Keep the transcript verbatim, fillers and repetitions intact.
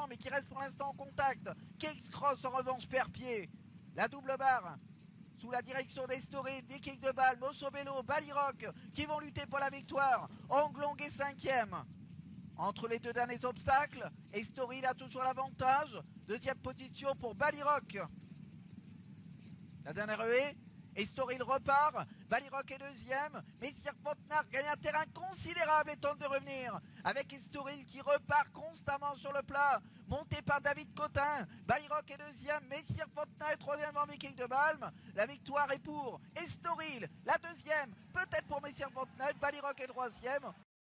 mais qui reste pour l'instant en contact. Kix Cross en revanche perd pied. La double barre sous la direction d'Estoril, Viking de Balme, Osobello, Balirock qui vont lutter pour la victoire. Anglong est cinquième. Entre les deux derniers obstacles, Estoril a toujours l'avantage. Deuxième position pour Balirock. La dernière haie, Estoril repart. Balirock est deuxième. Messire Fontenard gagne un terrain considérable et tente de revenir. Avec Estoril qui repart constamment sur le plat. Monté par David Cotin. Balirock est deuxième. Messire Fontenard est troisième en Viking de Balme. La victoire est pour Estoril. La deuxième, peut-être pour Messire Fontenard. Balirock est troisième.